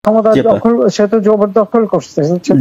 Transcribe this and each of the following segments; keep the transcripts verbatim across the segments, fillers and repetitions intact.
ক্ষমতা দখল, সে তো জবরদখল করছে,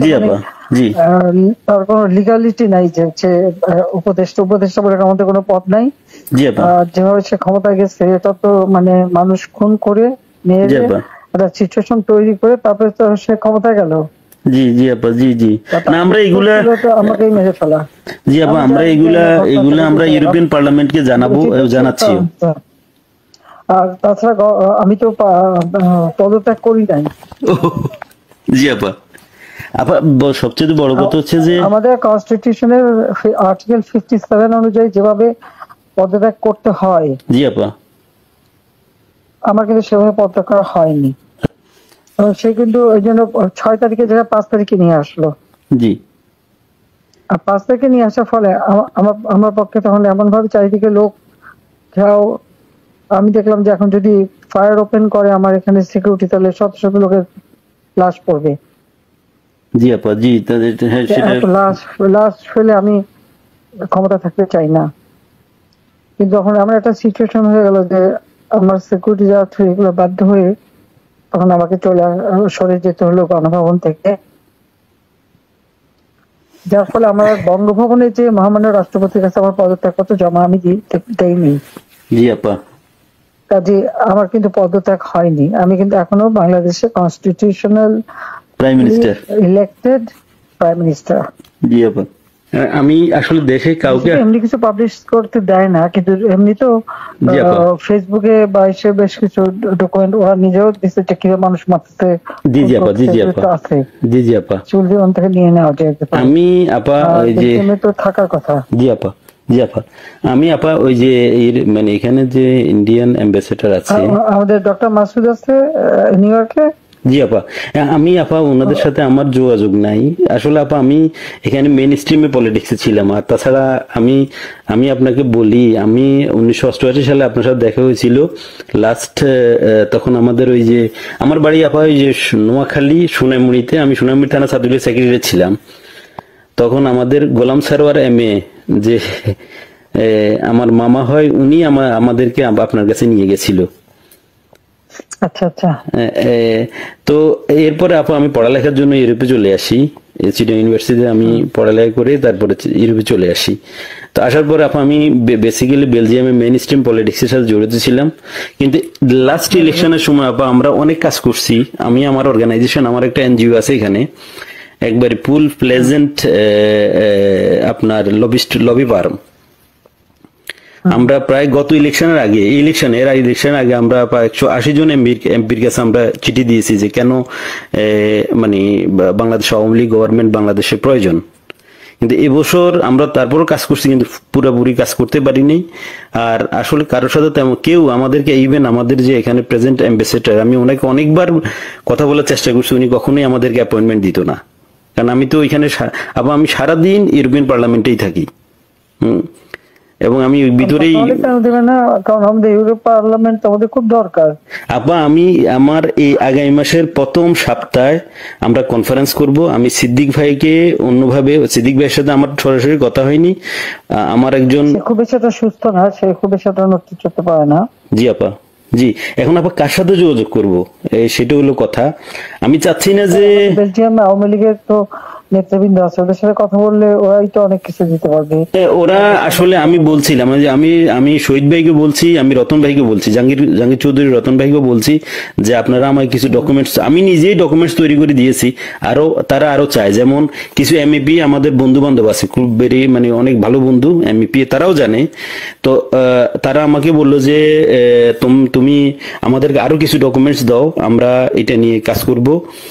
তার কোনো লিগালিটি নাই যে সে উপদেষ্টা উপদেষ্টা বলে আমাদের কোনো পদ নাই। যেভাবে সে ক্ষমতা গেছে এটা তো মানে মানুষ খুন করে নিয়ে একটা সিচুয়েশন তৈরি করে তারপরে তো সে ক্ষমতা গেল। জি জি আপা, জি জি না আমরা এগুলা আমাকেই মেরে ফেলা। জি আপা, আমরা এগুলা এগুলা আমরা ইউরোপিয়ান পার্লামেন্টকে জানাবো, জানাচ্ছি। আর তাছাড়া আমি তো পদত্যাগ করি নাই। জি আপা, আপা সবচেয়ে বড় কথা হচ্ছে যে আমাদের কনস্টিটিউশনের আর্টিকেল ফিফটি সেভেন অনুযায়ী যেভাবে পদত্যাগ করতে হয়, জি আপা, আমার কিন্তু সেভাবে পদত্যাগ করা হয়নি। সে কিন্তু ওই জন্য ছয় তারিখে জায়গায় পাঁচ তারিখে নিয়ে আসলো। জি, আর পাঁচ তারিখে নিয়ে আসার ফলে আমার আমার পক্ষে তখন এমন ভাবে চারিদিকে লোক যাও, আমি দেখলাম যে এখন যদি ফায়ার ওপেন করে আমার এখানে সিকিউরিটি, তাহলে শত শত লোকের লাশ পড়বে। জি আপা, জি লাশ লাশ ফেলে আমি ক্ষমতা থাকতে চাই না। কিন্তু যখন আমার একটা সিচুয়েশন হয়ে গেল যে আমার সিকিউরিটি যাওয়া এগুলো বাধ্য হয়ে তখন আমাকে চলে সরে যেতে হলো গণভবন থেকে, যার ফলে আমার বঙ্গভবনে যে মহামান্য রাষ্ট্রপতির কাছে আমার পদত্যাগপত্র জমা আমি দেইনি। জি আপা, কাজে আমার কিন্তু পদত্যাগ হয়নি। আমি কিন্তু এখনো বাংলাদেশের constitutional prime minister, elected prime minister. জি আপা, আমি আসলে দেশে কাউকে এমনি কিছু পাবলিশ করতে দেয় না, কিন্তু এমনি তো ফেসবুকে বা এসে বেশ কিছু ডকুমেন্ট ওরা নিজেও দিচ্ছে যে কিভাবে মানুষ মারতেছে। জি জি আপা, জি জি আপা, জি জি আপা, চুলদি ওন থেকে নিয়ে নেওয়া যায়। আমি আপা ওই যে তো থাকার কথা। জি আপা, জি আপা, আমি আপা ওই যে মানে এখানে যে ইন্ডিয়ান অ্যাম্বাসেডর আছে আমাদের ডক্টর মাসুদ আছে নিউ ইয়র্কে। জি আপা, আমি আপা ওনাদের সাথে আমার যোগাযোগ নাই আসলে আপা। আমি এখানে মেইন স্ট্রিমে পলিটিক্সে ছিলাম। আর তাছাড়া আমি আমি আপনাকে বলি, আমি উনিশশো অষ্টআশি সালে আপনার সাথে দেখা হয়েছিল লাস্ট। তখন আমাদের ওই যে আমার বাড়ি আপা ওই যে নোয়াখালী সোনাইমুড়িতে, আমি সোনাইমুড়ি থানা ছাত্রলীগের সেক্রেটারি ছিলাম। তখন আমাদের গোলাম সারোয়ার এম এ যে আমার মামা হয়, উনি আমাদেরকে আপনার কাছে নিয়ে গেছিল। আচ্ছা আচ্ছা। তো এরপরে আপা আমি পড়ালেখার জন্য ইউরোপে চলে আসি। চিটাগং ইউনিভার্সিটিতে আমি পড়ালেখা করে তারপরে ইউরোপে চলে আসি। তো আসার পরে আপা আমি বেসিক্যালি বেলজিয়ামে মেইন স্ট্রিম পলিটিক্সের সাথে জড়িত ছিলাম। কিন্তু লাস্ট ইলেকশনের সময় আপা আমরা অনেক কাজ করছি। আমি আমার অর্গানাইজেশন, আমার একটা এনজিও আছে এখানে, একবারে ফুল প্লেজেন্ট আপনার লবিস্ট লবি ফার্ম। আমরা প্রায় গত ইলেকশনের আগে ইলেকশন এর ইলেকশনের আগে আমরা প্রায় একশো আশি জন এমপির এমপির কাছে আমরা চিঠি দিয়েছি যে কেন মানে বাংলাদেশ আওয়ামী লীগ গভর্নমেন্ট বাংলাদেশের প্রয়োজন। কিন্তু এবছর আমরা তারপরও কাজ করছি, কিন্তু পুরোপুরি কাজ করতে পারিনি। আর আসলে কারোর সাথে তেমন কেউ আমাদেরকে, ইভেন আমাদের যে এখানে প্রেজেন্ট অ্যাম্বাসেডর, আমি ওনাকে অনেকবার কথা বলার চেষ্টা করছি, উনি কখনোই আমাদেরকে অ্যাপয়েন্টমেন্ট দিত না। কারণ আমি তো ওইখানে আবার আমি সারাদিন ইউরোপিয়ান পার্লামেন্টেই থাকি। হুম, এবং আমি ভিতরেই, কারণ আমাদের ইউরোপ পার্লামেন্ট আমাদের খুব দরকার। আপা আমি আমার এই আগামী মাসের প্রথম সপ্তাহে আমরা কনফারেন্স করব। আমি সিদ্দিক ভাইকে অন্যভাবে, সিদ্দিক ভাইয়ের সাথে আমার সরাসরি কথা হয়নি, আমার একজন খুব বেশি একটা সুস্থ না, সে খুব বেশি একটা নড়তে চড়তে পারে না। জি আপা, জি। এখন আপা কার সাথে যোগাযোগ করবো সেটা হলো কথা। আমি চাচ্ছি না যে বেলজিয়াম আওয়ামী লীগের তো নেতৃবৃন্দ আছে, ওদের সাথে কথা বললে ওরাই তো অনেক কিছু দিতে পারবে। ওরা আসলে আমি বলছিলাম যে আমি আমি শহীদ ভাইকে বলছি, আমি রতন ভাইকে বলছি, জাহাঙ্গীর জাহাঙ্গীর চৌধুরী রতন ভাইকে বলছি যে আপনারা আমার কিছু ডকুমেন্টস, আমি নিজেই ডকুমেন্টস তৈরি করে দিয়েছি। আরো তারা আরো চায়, যেমন কিছু এমইপি আমাদের বন্ধু বান্ধব আছে খুব বেরি, মানে অনেক ভালো বন্ধু এমইপি, তারাও জানে। তো তারা আমাকে বললো যে তুমি আমাদেরকে আরো কিছু ডকুমেন্টস দাও, আমরা এটা নিয়ে কাজ করব।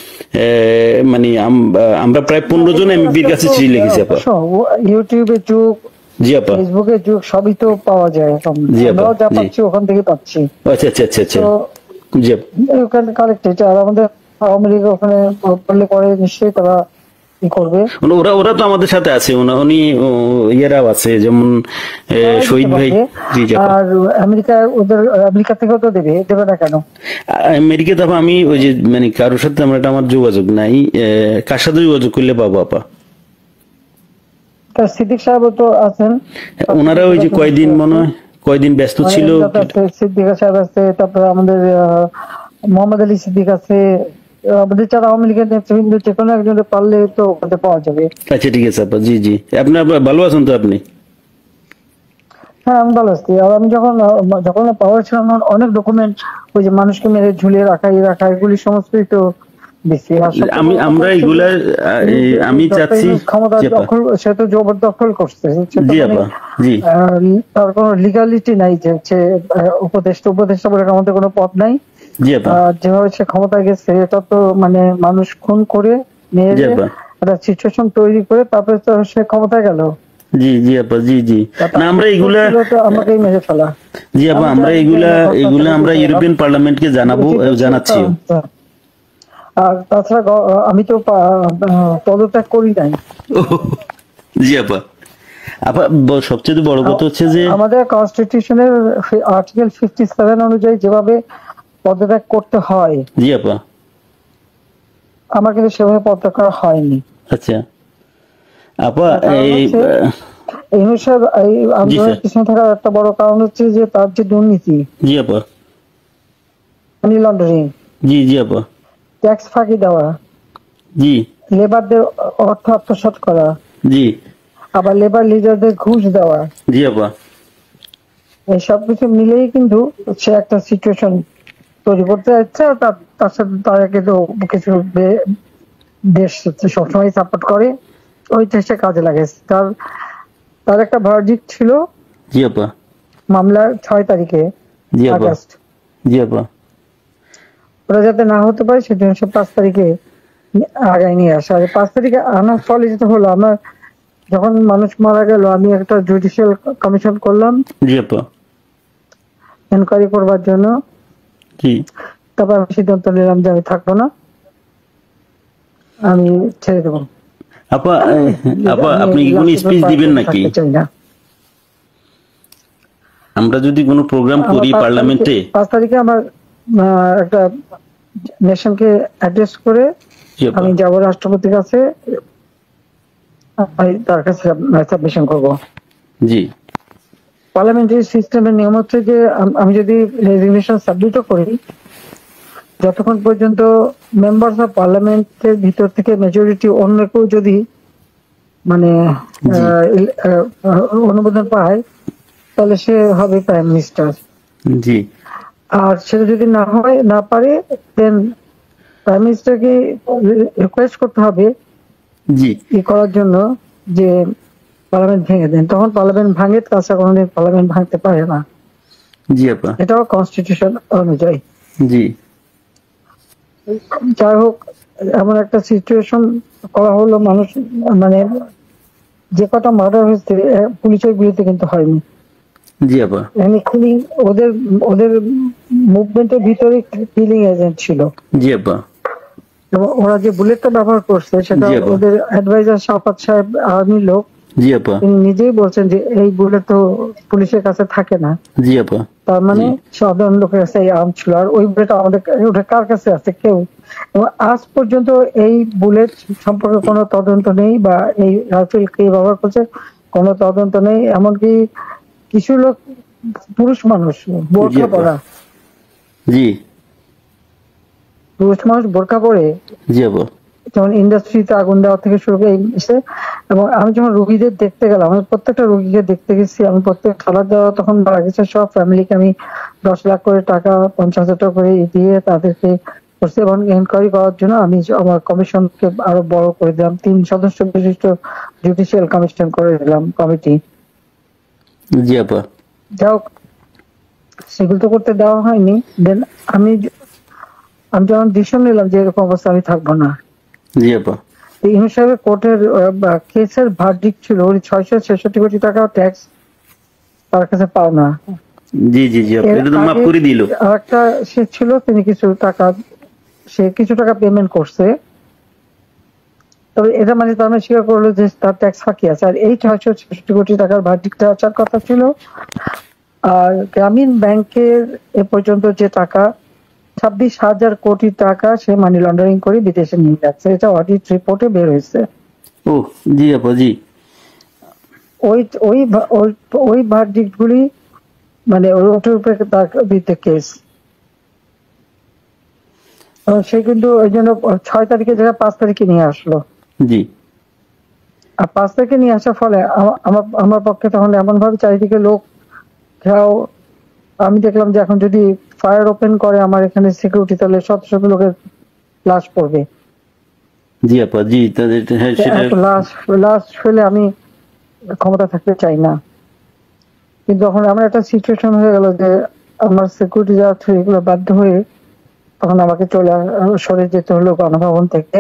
মানে আমরা প্রায় পনেরো জন এমপির কাছে চিঠি লিখেছি আপা। ইউটিউবে যুগ, জি আপা, ফেসবুকে যুগ, সবই তো পাওয়া যায়। জি আপা, যা পাচ্ছি ওখান থেকে পাচ্ছি। আচ্ছা আচ্ছা আচ্ছা আচ্ছা, জি ওখানে কালেক্টেড। আর আমাদের আওয়ামী লীগ ওখানে বললে পরে নিশ্চয়ই তারা কি করবে। ওরা ওরা তো আমাদের সাথে আছে, উনি ইয়েরাও আছে, যেমন শহীদ ভাই। আর আমেরিকা, ওদের আমেরিকা থেকেও তো দেবে, দেবে না কেন? আমেরিকা তো আমি ওই যে মানে কারোর সাথে আমরা আমার যোগাযোগ নাই, কার সাথে যোগাযোগ করলে পাবো আপা? সিদ্দিক সাহেব তো আছেন, ওনারা ওই যে কয়দিন মনে হয় কয়দিন ব্যস্ত ছিল। সিদ্দিক সাহেব আছে, তারপরে আমাদের মোহাম্মদ আলী সিদ্দিক আছে, আমাদের যারা আওয়ামী লীগের নেতৃবৃন্দ যে কোনো একজনের পারলে তো ওখানে পাওয়া যাবে। আচ্ছা ঠিক আছে আপা, জি জি। আপনি আবার ভালো আছেন তো আপনি? হ্যাঁ আমি ভালো আছি। আর আমি যখন যখন পাওয়ার ছিলাম তখন অনেক ডকুমেন্ট ওই যে মানুষকে মেরে ঝুলিয়ে রাখা এই রাখা এগুলি সমস্তই তো দিচ্ছি। আর সবচেয়ে আমি বড় আমরা কথা হচ্ছে এগুলা যে আহ, এই যে আমি ডক্টর চাচ্ছি। ইউনূস ক্ষমতা জি আপা, দখল, সে তো জবরদখল করছে, সে তো জি মানে আপা, জি আহ, তার কোনো লিগালিটি নাই যে হচ্ছে আহ, উপদেষ্টা উপদেষ্টা বলে আমাদের কোনো পদ নাই। জি আপা, আহ, যেভাবে সে ক্ষমতায় গেছে এটা তো মানে মানুষ খুন করে জি মেরে আপা, একটা সিচুয়েশন তৈরি করে তারপরে তো সে ক্ষমতায় গেল। জি জি আপা, জি জি। তা না তার আমরা উত্তর এগুলা, ছিল তো আমাকেই মেরে ফেলা। জি আপা, আমি আমরা জানি যে এগুলা না ঘটনা এগুলা থেকে আমরা বুঝে গেলাম। ইউরোপিয়ান পার্লামেন্টকে জানাবো, উচিত হচ্ছে জানাচ্ছিও। আহ, আর তাছাড়া গ- আমি তো পা- আহ, পদত্যাগ করি নাই। জি আপা। আপা ব- সবচেয়ে বড় কথা আ- হচ্ছে যে, আমাদের কনস্টিটিউশনের আর্টিকেল ফিফটি সেভেন অনুযায়ী যেভাবে পদত্যাগ করতে হয় জি আপা, আমার কিন্তু সেভাবে পদত্যাগ করা হয়নি। আচ্ছা আপা, তার কারণ এই হচ্ছে আহ, এই অনুসার এই জি আন্দোলনের স্যার, পিছনে থাকার একটা বড় কারণ হচ্ছে যে তার যে দুর্নীতি, জি আপা, মানি লন্ডারিং, জি জি আপা, ট্যাক্স ফাঁকি দেওয়া, জি লেবারদের অর্থ আত্মসাৎ করা, জি আবার লেবার লিডারদের ঘুষ দেওয়া, জি আপা, এই সবকিছু মিলেই কিন্তু সে একটা সিচুয়েশন তৈরি করতে যাচ্ছে। আর তার তার সাথে তারা কিন্তু কিছু বে- দেশ সবসময় সাপোর্ট করে, ওইটা সে কাজে লাগাইছে। তার তার একটা ভার্ডিক্ট ছিল জি আপা, মামলার ছয় তারিখে জি আপা, আগস্ট, জি আপা, ওরা যাতে না হতে পারে সেজন্য সে পাঁচ তারিখে আগায় নিয়ে আসে। আর পাঁচ তারিখে আনার ফলে যেটা হলো, আমার যখন মানুষ মারা গেল আমি একটা জুডিশিয়াল কমিশন করলাম জি আপা, এনকোয়ারি করবার জন্য। জি তারপর আমি সিদ্ধান্ত নিলাম যে আমি থাকবো না, আমি ছেড়ে দেবো। আপা। আহ, আপা আমি আপনি কি কোনো লাস্ট স্পিচ দিবেন নাকি? থাকতে চাই না। আমরা যদি কোনো প্রোগ্রাম আমার করি পাঁচ তারিখে পার্লামেন্টে। পাঁচ তারিখে আমার আহ, একটা নেশনকে অ্যাড্রেস করে জি আপা, আমি যাব রাষ্ট্রপতির কাছে, আমি তার কাছে সাবমিশন করব। জি পার্লামেন্টারি সিস্টেমের নিয়ম হচ্ছে যে আম- আমি যদি রেজিগনেশন সাবমিটও করি, যতক্ষণ পর্যন্ত মেম্বার্স অফ পার্লামেন্টের ভিতর থেকে মেজরিটি অন্য কেউ যদি মানে জি আহ, ইল- আহ, অনুমোদন পায় তাহলে সে হবে প্রাইম মিনিস্টার। জি আর সেটা যদি না হয় না পারে দেন প্রাইম মিনিস্টারকে রিকোয়েস্ট করতে হবে জি ই করার জন্য যে পার্লামেন্ট ভেঙে দেন। তখন পার্লামেন্ট ভাঙে, তাছাড়া কোনোদিন পার্লামেন্ট ভাঙতে পারে না, জি আপা, এটাও কনস্টিটিউশন অনুযায়ী। জি যাই হোক, এমন একটা সিচুয়েশন করা হলো, মানুষ মানে যে কটা মার্ডার হয়েছে আহ, পুলিশের বিরুদ্ধে কিন্তু হয়নি। জি আপা, এমনি কিলিং ওদের ওদের মুভমেন্টের ভিতরে কিলিং এজেন্ট ছিল, জি আপা, এবং ওরা যে বুলেটটা ব্যবহার করছে সেটা জি আপা, ওদের অ্যাডভাইজার শাফাত সাহেব আর্মির লোক, জি আপা, তিনি নিজেই বলছেন যে এই বুলেট তো পুলিশের কাছে থাকে না, জি আপা, তার মানে জি সাধারণ লোকের কাছে এই আর্ম ছিল। আর ওই বুলেট আমাদের ওটা কার কাছে আছে কেউ, এবং আজ পর্যন্ত এই বুলেট সম্পর্কে কোনো তদন্ত নেই, বা এই রাইফেল কে ব্যবহার করছে কোনো তদন্ত নেই। এমনকি কিছু লোক পুরুষ মানুষ জি বোরখা আপা, পরা জি পুরুষ মানুষ বোরখা পরে জি আপা, যেমন ইন্ডাস্ট্রিতে আগুন দেওয়া থেকে শুরু করে এই এসে, এবং আমি যখন রোগীদের দেখতে গেলাম, আমি প্রত্যেকটা রোগীকে দেখতে গেছি, আমি প্রত্যেক খাবার দেওয়া তখন মারা গেছে সব ফ্যামিলিকে আমি দশ লাখ করে টাকা পঞ্চাশ হাজার টাকা করে দিয়ে তাদেরকে করছি। এবং এনকোয়ারি করার জন্য আমি আমার কমিশনকে আরো বড় করে দিলাম, তিন সদস্য বিশিষ্ট জুডিশিয়াল কমিশন করে দিলাম কমিটি। জি আপা, যাই হোক, সেগুলো তো করতে দেওয়া হয়নি। দেন আমি আমি যখন ডিসিশন নিলাম যে এরকম অবস্থা আমি থাকবো না, জি আপা, এই হিসাবে কোর্টের কেসের ভার্ডিক্ট ছিল ওই ছয়শো ছেষট্টি কোটি টাকা ট্যাক্স তার কাছে পাও না। জি জি জি আপা, এর এটা তো মাফ আগে করে দিল। আরেকটা সে ছিল, তিনি কিছু টাকা সে কিছু টাকা পেমেন্ট করছে, তবে এটা মানে তার মানে স্বীকার করলো যে তার ট্যাক্স ফাঁকি আছে। আর এই ছয়শো ছেষট্টি কোটি টাকার ভার্ডিক্টটা আসার কথা ছিল। আর গ্রামীণ ব্যাংকের এ পর্যন্ত যে টাকা ছাব্বিশ হাজার কোটি টাকা সে মানি লন্ডারিং করে বিদেশে নিয়ে যাচ্ছে, এটা অডিট রিপোর্টে বের হয়েছে। ও জি আপা, জি ওই ওই ভা- ওই- ওই ভার্ডিক্ট গুলি মানে ওটার উপরে তার বিরুদ্ধে কেস। এবং সে কিন্তু ওই জন্য ছয় তারিখে জায়গায় পাঁচ তারিখে নিয়ে আসলো। জি। আর পাঁচ তারিখে নিয়ে আসার ফলে আমার আমার পক্ষে তখন এমন ভাবে চারিদিকে লোক, আমি দেখলাম যে এখন যদি ফায়ার ওপেন করে আমার এখানে সিকিউরিটি, তাহলে শত শত লোকের লাশ পড়বে। জি আপা, জি তাদের হ্যাঁ সেটা লাশ লাশ ফেলে আমি ক্ষমতা থাকতে চাই না। কিন্তু যখন আমার একটা সিচুয়েশন হয়ে গেল যে আমার সিকিউরিটি যারা ছিল এগুলো বাধ্য হয়ে তখন আমাকে চলে সরে যেতে হলো গণভবন থেকে,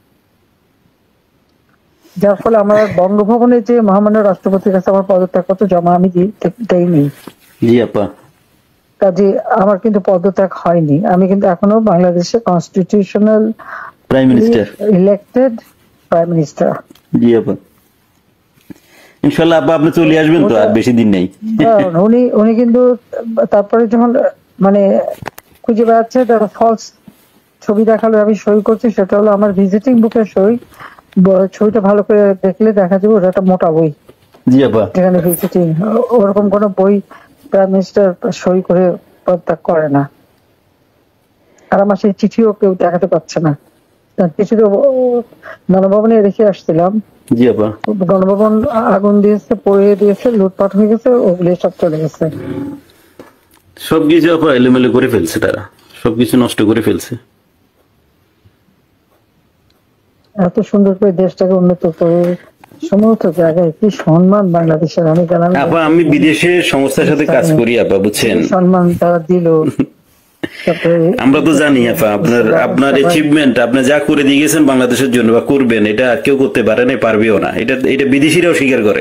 যার ফলে আমার বঙ্গভবনে যে মহামান্য রাষ্ট্রপতির কাছে আমার পদত্যাগপত্র জমা আমি দেইনি। জি আপা। কাজে আমার কিন্তু পদত্যাগ হয়নি, আমি কিন্তু এখনো বাংলাদেশের constitutional prime minister, elected prime minister. জি আপা, ইনশাআল্লাহ আপা আপনি চলে আসবেন তো, আর বেশি দিন নেই। উনি উনি কিন্তু তারপরে যখন মানে খুঁজে বেড়াচ্ছে তারা ফলস ছবি দেখালো আমি সই করছি, সেটা হলো আমার ভিজিটিং বুকের সই। ছবিটা ভালো করে দেখলে দেখা যাবে ওটা একটা মোটা বই। জি আপা। যেখানে ভিজিটিং, ওরকম কোন বই প্রাইম মিনিস্টার সই করে পদত্যাগ করে না। আর আমার সেই চিঠিও কেউ দেখাতে পারছে না, চিঠি তো গণভবনে রেখে আসছিলাম। জি আপা। গণভবন আগুন দিয়েছে, পড়িয়ে দিয়েছে, লুটপাট হয়ে গেছে, ওগুলি সব চলে গেছে। সবকিছু আপা এলোমেলো করে ফেলছে, তারা সবকিছু নষ্ট করে ফেলছে। এত সুন্দর করে দেশটাকে উন্নত করে সমস্ত জায়গায় কি সম্মান বাংলাদেশের। আমি জানাম আপা আমি বিদেশের সংস্থার সাথে কাজ করি আপা, বুঝছেন, সম্মান তারা দিল। আমরা তো জানি আপা আপনার আপনার অ্যাচিভমেন্ট, আপনি যা করে দিয়ে গেছেন বাংলাদেশের জন্য বা করবেন, এটা কেউ করতে পারে না, পারবেও না। এটা এটা বিদেশিরাও স্বীকার করে।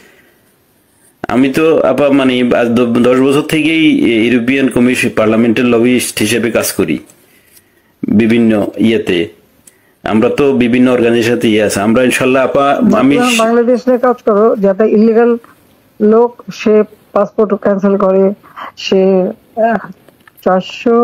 আমি তো আপা মানে দশ বছর থেকেই ইউরোপিয়ান কমিশন পার্লামেন্টের লবিস্ট হিসেবে কাজ করি বিভিন্ন ইয়েতে। আমরা তো বিভিন্ন অর্গানাইজেশনে ইয়ে আছে, আমরা ইনশাল্লাহ আপা আমি বাংলাদেশ নিয়ে কাজ করো, যাতে ইলিগাল লোক সে পাসপোর্ট ক্যান্সেল করে, সে চারশো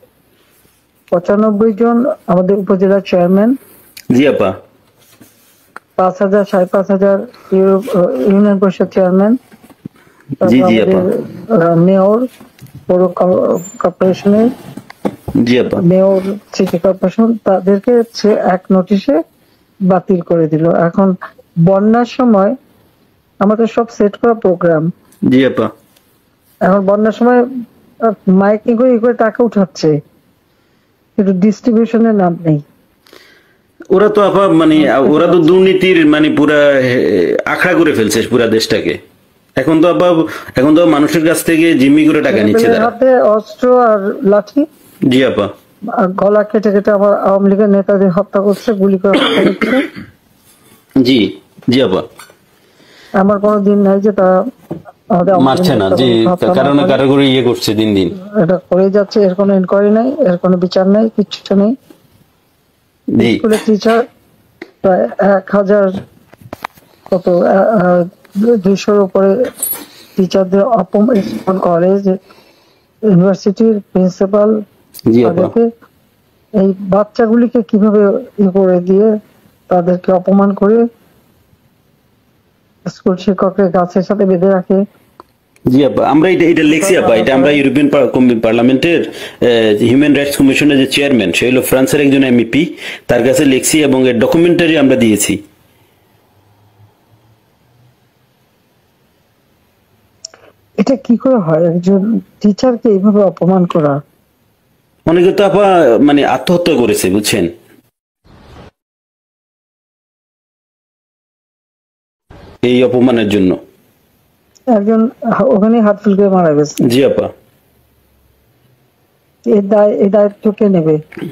পঁচানব্বই জন আমাদের উপজেলার চেয়ারম্যান, জি আপা, পাঁচ হাজার সাড়ে পাঁচ হাজার ইউনিয়ন পরিষদ চেয়ারম্যান, জি জি আপা, মেয়র পৌর কর্পোরেশনের, জি আপা, মেয়র সিটি কর্পোরেশন, তাদেরকে সে এক নোটিশে বাতিল করে দিল। এখন বন্যার সময় আমাদের সব সেট করা প্রোগ্রাম, জি আপা, এখন বন্যার সময় মাইকিং করে করে টাকা উঠাচ্ছে, কিন্তু ডিস্ট্রিবিউশনের নাম নেই। ওরা তো আপা মানে ওরা তো দুর্নীতির মানে পুরা আখড়া করে ফেলছে পুরা দেশটাকে। এখন তো আপা এখন তো মানুষের কাছ থেকে জিম্মি করে টাকা নিচ্ছে তারা, হাতে অস্ত্র আর লাঠি। জি আপা। গলা কেটে কেটে আবার আওয়ামী লীগের নেতাদের হত্যা করছে, গুলি করে হত্যা করছে। জি জি আপা। আমার কোনো দিন নাই যে তারা মারছে না, জি কারণ কারো করে ইয়ে করছে দিন দিন, এটা করে যাচ্ছে। এর কোনো ইনকোয়ারি নাই, এর কোনো বিচার নাই, কিচ্ছু নেই। স্কুলের টিচার প্রায় এক হাজার কত দুইশোর উপরে টিচারদের অপমান করে, যে ইউনিভার্সিটির প্রিন্সিপাল তাদেরকে এই বাচ্চাগুলিকে কিভাবে ই করে দিয়ে তাদেরকে অপমান করে স্কুল শিক্ষককে গাছের সাথে বেঁধে রাখে। জি আপা, আমরা এটা এটা লিখছি আপা, এটা আমরা ইউরোপিয়ান পার্লামেন্টের হিউম্যান রাইটস কমিশনের যে চেয়ারম্যান, সে হলো ফ্রান্সের একজন এমপি, তার কাছে লিখছি এবং এর ডকুমেন্টারি আমরা দিয়েছি। এটা কি করে হয় একজন টিচারকে এইভাবে অপমান করা? অনেকে তো আপা মানে আত্মহত্যা করেছে, বুঝছেন, এই অপমানের জন্য। একজন ওখানে হাত ফুল করে মারা গেছে। জি আপা। এই দায় এই দায়িত্ব কে নেবে?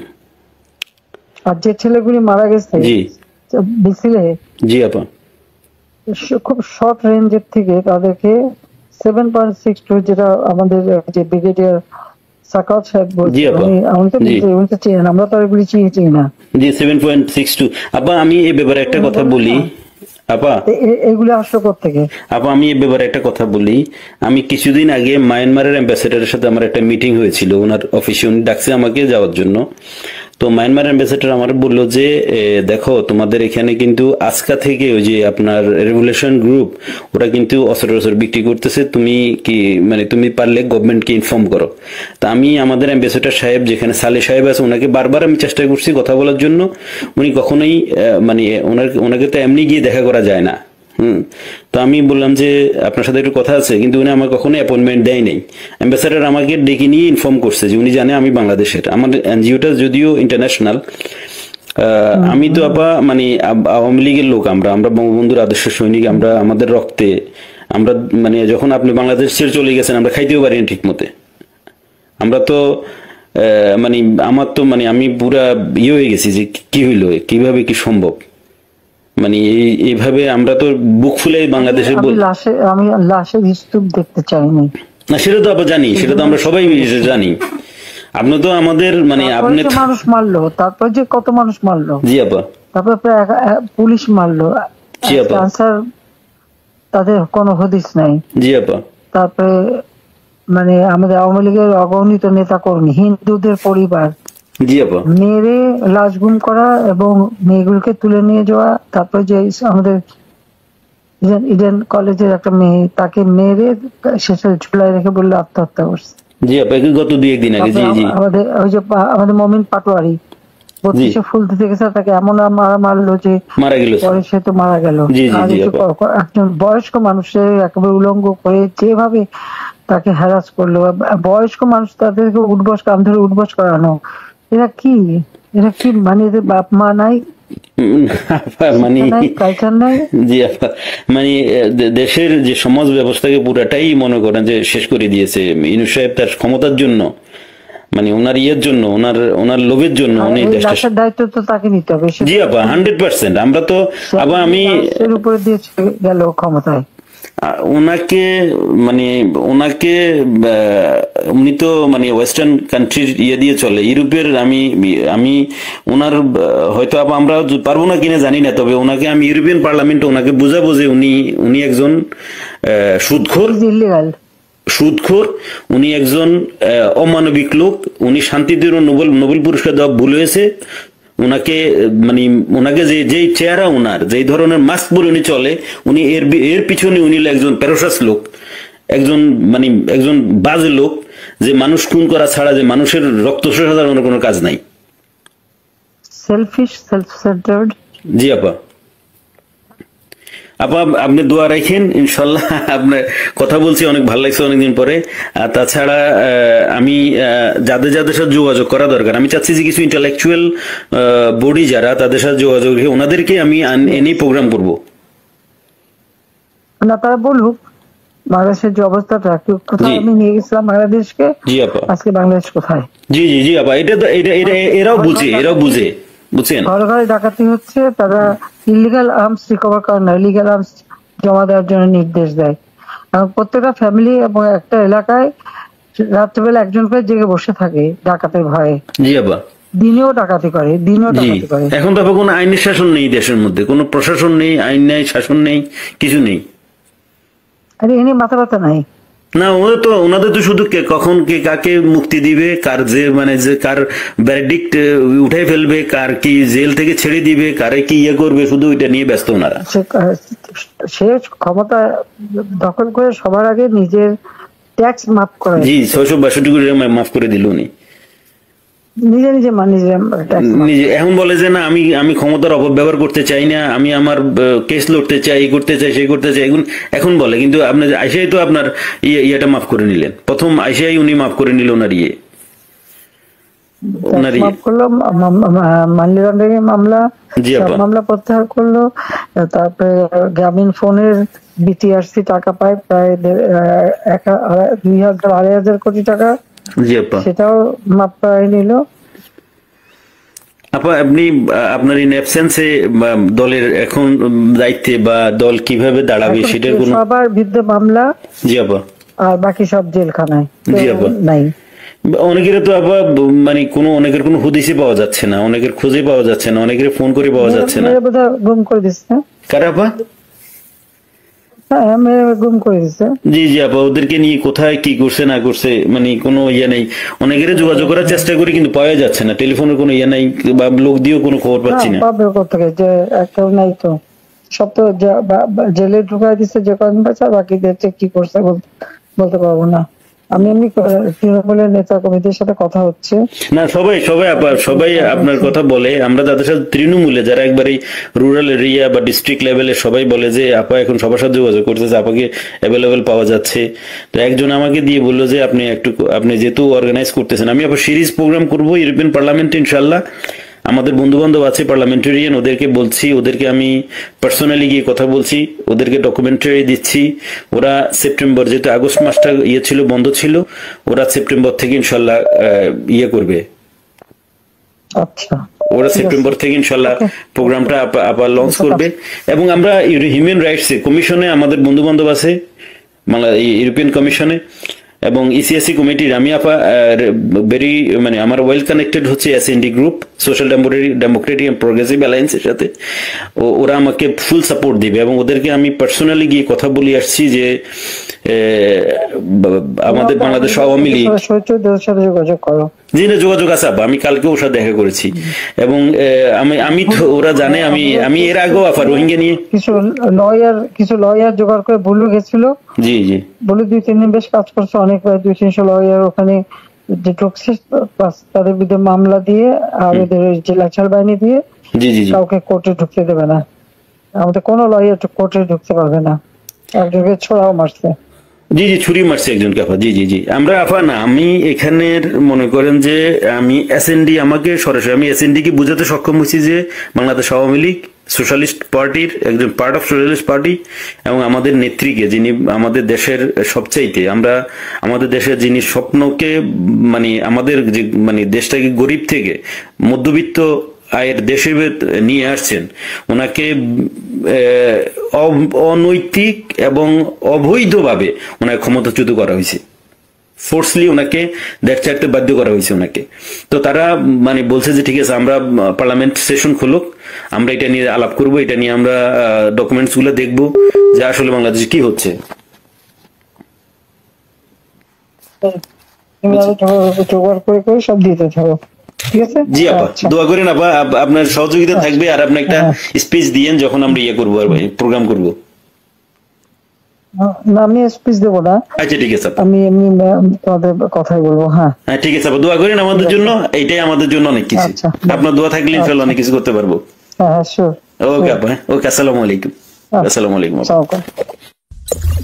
আর যে ছেলেগুলি মারা গেছে জি মিছিলে, জি আপা, খুব শর্ট রেঞ্জের থেকে তাদেরকে সেভেন পয়েন্ট সিক্স টু, যেটা আমাদের যে ব্রিগেডিয়ার সাকাত সাহেব বলছে, আমি তো উনি তো চিনি না, আমরা তো এগুলি চিনি চিনি না। জি সেভেন পয়েন্ট সিক্স টু। আপা আমি এই ব্যাপারে একটা কথা বলি আপা, এগুলো আসলো কোত্থেকে? আপা আমি এই ব্যাপারে একটা কথা বলি। আমি কিছুদিন আগে মায়ানমারের অ্যাম্বাসেডারের সাথে আমার একটা মিটিং হয়েছিল, ওনার অফিসে উনি ডাকছে আমাকে যাওয়ার জন্য। তো মায়ানমার অ্যাম্বাসেডর আমার বললো যে এ, দেখো তোমাদের এখানে কিন্তু আজকা থেকে ওই যে আপনার রেভুলেশন গ্রুপ ওরা কিন্তু অস্ত্র টস্ত্র বিক্রি করতেছে, তুমি কি মানে তুমি পারলে গভর্নমেন্টকে ইনফর্ম করো। তা আমি আমাদের অ্যাম্বাসেডর সাহেব যেখানে সালে সাহেব আছে ওনাকে বারবার আমি চেষ্টা করছি কথা বলার জন্য, উনি কখনোই আহ, মানে ওনার ওনাকে তো এমনি গিয়ে দেখা করা যায় না। হুম। তো আমি বললাম যে আপনার সাথে একটু কথা আছে, কিন্তু উনি আমার কখনো অ্যাপয়েন্টমেন্ট দেয় নাই। অ্যাম্বাসেডর আমাকে ডেকে নিয়ে ইনফর্ম করছে যে উনি জানে আমি বাংলাদেশের, আমার এনজিওটা যদিও ইন্টারন্যাশনাল। আমি তো আপা মানে আব- আওয়ামী লীগের লোক, আমরা আমরা বঙ্গবন্ধুর আদর্শ সৈনিক, আমরা আমাদের রক্তে আমরা মানে যখন আপনি বাংলাদেশ ছেড়ে চলে গেছেন আমরা খাইতেও পারিনি ঠিক মতে। আমরা তো আহ, মানে আমার তো মানে আমি পুরা ইয়ে হয়ে গেছি যে কি হইলো, কিভাবে কি সম্ভব, মানে এই এইভাবে আমরা তো বুক ফুলে বাংলাদেশে আমি বল- লাশে আমি লাশের স্তূপ দেখতে চাইনি। না সেটা তো আমরা জানি, সেটা তো আমরা সবাই জানি। আপনি তো আমাদের মানে তারপরে আপনি যে মানুষ মারলো, তারপর যে কত মানুষ মারলো, জি আপা, তারপর প্রায় এক- এক- পুলিশ মারলো, জি আপা, ক্যান্সার, তাদের কোনো হদিস নাই। জি আপা, তারপরে মানে আমাদের আওয়ামী লীগের অগণিত নেতা কর্মী, হিন্দুদের পরিবার জি আপা, মেরে লাশ গুম করা এবং মেয়েগুলোকে তুলে নিয়ে যাওয়া। তারপর যে আমাদের ইডেন ইডেন কলেজের একটা মেয়ে, তাকে মেরে শেষে ঝুলাই রেখে বললো আত্মহত্যা করছে। জি আপা, এই গত দুই একদিন আগে, জি তারপরে জি আম- আমাদের ওই যে পা- আমাদের মমিন পাটোয়ারি বত্রিশে ফুল দিতে গেছে, তাকে এমন মারা মারলো যে মারা গেল স্যার। পরে সে তো মারা গেল। জি, জি, আর জি, এই যে আপা। ক- ক- একজন বয়স্ক মানুষের একেবারে উলঙ্গ করে যেভাবে তাকে হ্যারাস করলো, বয়স্ক মানুষ তাদেরকে উঠবস কাম ধরে উঠবস করানো, এরা কি এরা কি মানে এদের বাপ মা নাই, উম, আপা, মানে শিক্ষা নাই, কালচার নাই। জি আপা, মানে আহ, দে- দেশের যে সমাজ ব্যবস্থাকে পুরাটাই মনে করেন যে শেষ করে দিয়েছে ইউনূস সাহেব তার ক্ষমতার জন্য, মানে ওনার ইয়ের জন্য, ওনার ওনার লোভের জন্য আর উনি এই দেশটা। লাশের দায়িত্ব তো তাকে নিতে হবে। সে জি আপা, হান্ড্রেড পার্সেন্ট। আমরা তো আবার আমি এর উপরে দিয়ে গেল ক্ষমতায়। আহ, ওনাকে মানে ওনাকে আহ, উনি তো মানে ওয়েস্টার্ন কান্ট্রির ইয়ে দিয়ে চলে, ইউরোপের। আমি আমি ওনার আহ, হয়তো আবার আমরা পারবো না কিনা জানি না, তবে ওনাকে আমি ইউরোপিয়ান পার্লামেন্টে ওনাকে বুঝাবো যে উনি উনি একজন আহ, সুদখোর, ইলিগাল। সুদখোর, উনি একজন আহ, অমানবিক লোক, উনি শান্তিতে নোবেল নোবেল পুরস্কার দেওয়া ভুল হয়েছে। ওনাকে আহ, মানে ওনাকে যে যেই চেহারা, ওনার যেই ধরনের মাস্ক পরে উনি চলে, উনি এর বি- এর পিছনে উনি হলো একজন প্যারোসাস লোক, একজন মানে একজন বাজে লোক, যে মানুষ খুন করা ছাড়া, যে মানুষের রক্ত শোষা ছাড়া ওনার কোনো কাজ নাই। Shellfish, self centred. জি আপা, আপা আপনি দোয়া রাখেন ইনশাল্লাহ। আপনার কথা বলছি অনেক ভালো লাগছে অনেকদিন পরে। আর তাছাড়া আহ, আমি আহ, যাদের যাদের সাথে যোগাযোগ করা দরকার, আমি চাচ্ছি যে কিছু ইন্টালেকচুয়াল বডি যারা, তাদের সাথে যোগাযোগ রেখে ওনাদেরকে আমি আন- এনে প্রোগ্রাম করব। না, তারা বলুক বাংলাদেশের যে অবস্থাটা, কি- কোথায় জি। আমি নিয়ে গেছিলাম বাংলাদেশকে, জি আপা, আজকে বাংলাদেশ কোথায়। জি জি জি আপা, এটা তো এটা এটা এরাও বুঝে, এরাও বুঝে, বুঝছেন। ঘরে ঘরে ডাকাতি হচ্ছে, তারা ইলিগাল আর্মস রিকভার করে না, ইলিগাল আর্মস জমা দেওয়ার জন্য নির্দেশ দেয়। এবং প্রত্যেকটা ফ্যামিলি এবং একটা এলাকায় রাত্রিবেলা একজন করে জেগে বসে থাকে ডাকাতের ভয়ে। জি আপা, দিনেও ডাকাতি করে, দিনেও জি। ডাকাতি করে। এখন তো আপা কোনো আইনের শাসন নেই দেশের মধ্যে, কোনো প্রশাসন নেই, আইন নেই, শাসন নেই, কিছু নেই। আরে এনে মাথা ব্যথা নাই। না, ওদের তো ওনাদের তো শুধু কে কখন কে কাকে মুক্তি দিবে, কার যে মানে যে কার ভ্যারডিক্ট উঠাই ফেলবে, কার কি জেল থেকে ছেড়ে দিবে, কারে কি ইয়ে করবে, শুধু ওইটা নিয়ে ব্যস্ত ওনারা। সে- সে ক্ষমতা দখল করে সবার আগে নিজের ট্যাক্স মাফ করে, জি, ছয়শো বাষট্টি কোটি টাকা মাফ করে দিল উনি নিজে নিজে মা- নিজে ট্যাক্স মাফ। নিজে। এখন বলে যে না, আমি আমি ক্ষমতার অপব্যবহার করতে চাই না, আমি আমার কেস লড়তে চাই, এই করতে চাই, সেই করতে চাই, এখন এখন বলে। কিন্তু আপনার আইসিআই তো আপনার ইয়ে ইয়েটা মাফ করে নিলেন, প্রথম আইসিআই উনি মাফ করে নিল ওনার ইয়ে ওনার ট্যাক্স ইয়ে মাফ করলো, মানি লন্ডারিং মামলা, জি সব আপা, মামলা প্রত্যাহার করলো। তারপরে গ্রামীণ ফোনের বিটিআরসি টাকা পায় প্রায় দেড়- আহ, এক হা- আড়াই- দুই হাজার আড়াই হাজার কোটি টাকা, জি আপা। সেটাও মাপ পায় নিল। আপা আপনি আহ, আপনার ইন অ্যাবসেন্সে দলের এখন দায়িত্বে বা দল কিভাবে দাঁড়াবে এখন সেটার কোনো। সবার বিরুদ্ধে মামলা, জি আপা, আর বাকি সব জেলখানায়। জি কেউ আপা। নাই। অনেকের তো আপা মানে কোনো অনেকের কোনো হদিসে পাওয়া যাচ্ছে না, অনেকের খুঁজে পাওয়া যাচ্ছে না, অনেকের ফোন করে পাওয়া যাচ্ছে না। মেয়েরা বোধহয় গুম করে দিচ্ছে না? কারা আপা? হ্যাঁ মেরে গুম করে দিচ্ছে। জি জি আপা, ওদেরকে নিয়ে কোথায় কি করছে না করছে মানে কোনো ইয়ে নেই। অনেকের যোগাযোগ করার চেষ্টা করি কিন্তু পাওয়া যাচ্ছে না, টেলিফোনের কোনো ইয়ে নাই বা লোক দিয়েও কোনো খবর পাচ্ছি না। পাবে কোথেকে, যে কেউ নাই তো, সব তো জেলে ঢুকাই দিচ্ছে যে কদিন পাচ্ছে, আর বাকিদের কি করছে বলতে পারবো না। আমি এমনি তৃণমূলের নেতা কর্মীদের সাথে কথা হচ্ছে না, সবাই সবাই আপা সবাই আপনার কথা বলে। আমরা যাদের সাথে তৃণমূলে যারা একবারে রুরাল এরিয়া বা ডিস্ট্রিক্ট লেভেলে সবাই বলে যে আপা এখন সবার সাথে যোগাযোগ করতেছে, আপাকে অ্যাভেলেবেল পাওয়া যাচ্ছে। তো একজন আমাকে দিয়ে বললো যে আপনি একটু আপনি যেহেতু অর্গানাইজ করতেছেন, আমি আপা সিরিজ প্রোগ্রাম করবো ইউরোপিয়ান পার্লামেন্টে ইনশাল্লাহ। আমাদের বন্ধু বান্ধব আছে পার্লামেন্টারিয়ান, ওদেরকে বলছি, ওদেরকে আমি পার্সোনালি গিয়ে কথা বলছি, ওদেরকে ডকুমেন্টারি দিচ্ছি। ওরা সেপ্টেম্বর, যেহেতু আগস্ট মাসটা ইয়ে ছিল বন্ধ ছিল, ওরা সেপ্টেম্বর থেকে ইনশাল্লাহ ইয়ে করবে। আচ্ছা, ওরা সেপ্টেম্বর থেকে ইনশাল্লাহ প্রোগ্রামটা আবার লঞ্চ করবে। এবং আমরা হিউম্যান রাইটস কমিশনে আমাদের বন্ধু বান্ধব আছে, ইউরোপিয়ান কমিশনে এবং ইসিএসসি কমিটির আমি আপা ভেরি মানে আমার ওয়েল কানেক্টেড হচ্ছে SND group, social democratic and progressive অ্যালায়েন্সের সাথে। ওরা আমাকে ফুল সাপোর্ট দিবে এবং ওদেরকে আমি পার্সোনালি গিয়ে কথা বলে আসছি যে আমাদের বাংলাদেশ আওয়ামী লীগ যোগাযোগ করো। জি না, যোগাযোগ আছে আপা, আমি কালকে ওর সাথে দেখা করেছি এবং আমি আমি তো ওরা জানে আমি আমি এর আগেও আপা রোহিঙ্গা নিয়ে কিছু লয়ার কিছু লয়ার জোগাড় করে বলু গেছিল। জি জি বলে দুই তিন দিন বেশ কাজ করছে, অনেক প্রায় দুই তিনশো লয়ার ওখানে যে ঢুকছে, তাদের বিরুদ্ধে মামলা দিয়ে আমাদের যে লাচার বাহিনী দিয়ে জি জি কাউকে কোর্টে ঢুকতে দেবে না। আমাদের কোনো লয়ার কোর্টে ঢুকতে পারবে না, একজনকে ছোড়াও মারছে। জি জি ছুরি মারছে একজনকে আপা। জি জি জি আমরা আপা না, আমি এখানের মনে করেন যে আমি এসএনডি আমাকে সরাসরি আমি এসএনডি কে বুঝাতে সক্ষম হয়েছি যে বাংলাদেশ আওয়ামী লীগ সোশ্যালিস্ট পার্টির একজন পার্ট অফ সোশ্যালিস্ট পার্টি এবং আমাদের নেত্রীকে, যিনি আমাদের দেশের সবচাইতে আমরা আমাদের দেশের যিনি স্বপ্নকে মানে আমাদের যে মানে দেশটাকে গরিব থেকে মধ্যবিত্ত আয়ের দেশে নিয়ে আসছেন, ওনাকে অনৈতিক এবং অবৈধভাবে ওনাকে ক্ষমতাচ্যুত করা হয়েছে, ফোর্সলি ওনাকে দেশ ছাড়তে বাধ্য করা হয়েছে ওনাকে। তো তারা মানে বলছে যে ঠিক আছে আমরা পার্লামেন্ট সেশন খুলুক, আমরা এটা নিয়ে আলাপ করব, এটা নিয়ে আমরা ডকুমেন্টস গুলো দেখবো যে আসলে বাংলাদেশে কি হচ্ছে। জোগাড় করে করে সব দিতে থাকো, ঠিক আছে? জি আপা, দোয়া করেন আপা, আপনার সহযোগিতা থাকবে আর আপনি একটা স্পিচ দিয়েন যখন আমরা ইয়ে করবো আর প্রোগ্রাম করবো। না আমি স্পিচ দেবো না। আচ্ছা ঠিক আছে, আমি এমনি তোমাদের কথাই বলবো। হ্যাঁ হ্যাঁ ঠিক আছে আপা, দোয়া করেন আমাদের জন্য, এইটাই আমাদের জন্য অনেক কিছু। আপনার দোয়া থাকলে ইনশাআল্লাহ অনেক কিছু করতে পারবো। হ্যাঁ শিওর। ওকে আপা, ওকে, আসসালামু আলাইকুম। আসসালামু আলাইকুম।